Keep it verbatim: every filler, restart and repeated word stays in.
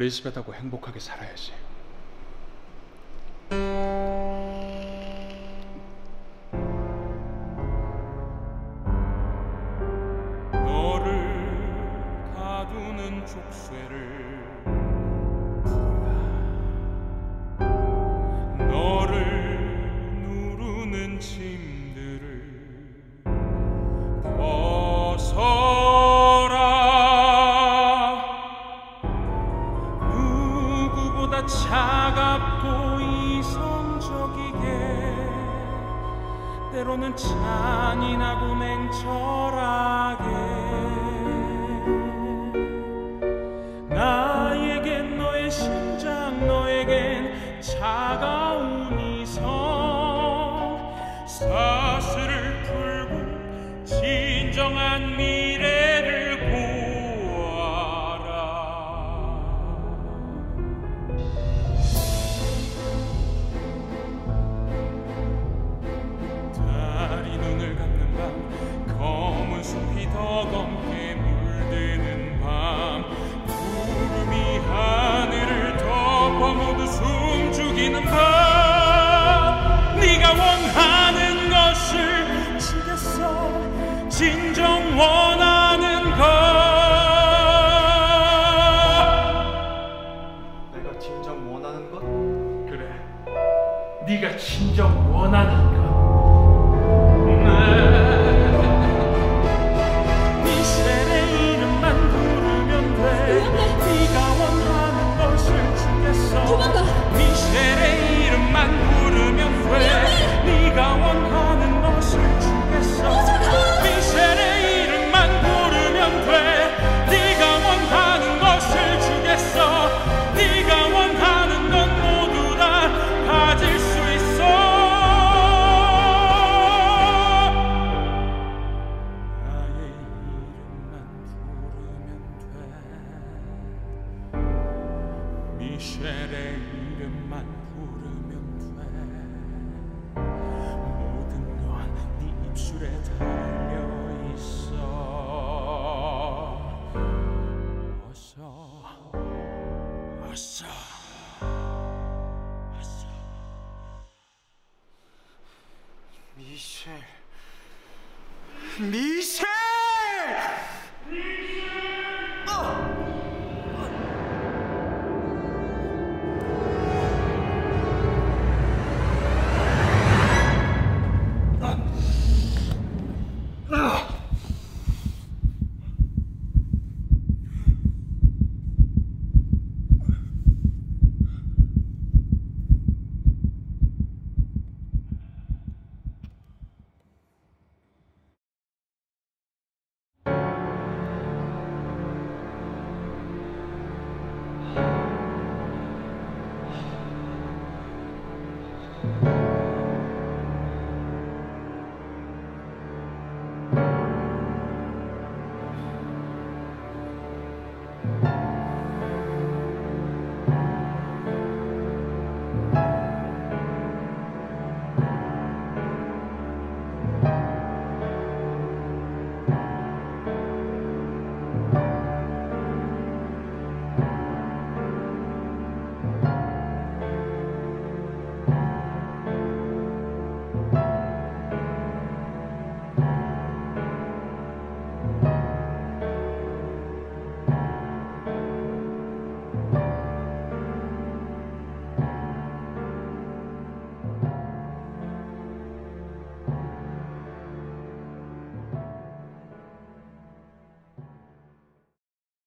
리스벳하고 행복하게 살아야지. 너를 가두는 족쇄를 풀라. 너를 누르는 짐들을 벗어라. 누구보다 차갑고 이성적이게, 때로는 잔인하고 냉철하게, 나에겐 너의 심장, 너에겐 차가운 이성, 사슬을 풀고 진정한 미래를 보아라. 달이 눈을 감는 밤, 검은 숲이 더 검게 물드는 밤, 구름이 하늘을 덮어 모두 숨죽이는 밤, 네가 원하는 것을 주겠어. 진정 원하는 것. 내가 진정 원하는 것? 그래, 네가 진정 원하는 것. 미셸의 이름만 부르면 돼. 네가 원하는 것을 주겠어. 도망가. 미셸의 이름만 부르면 돼. 네가 원하는 것을 주겠어. 미셸의 이름만 부르면 돼. 네가 원하는 것을 주겠어. 네가 원하는 것 모두 다 가질 수 있어. 나의 이름만 부르면 돼. 미셸의 이름만 부르면 돼. 모든 건 네 입술에 달려 있어. 어서, 어서, 어서. 미셸, 미셸! 아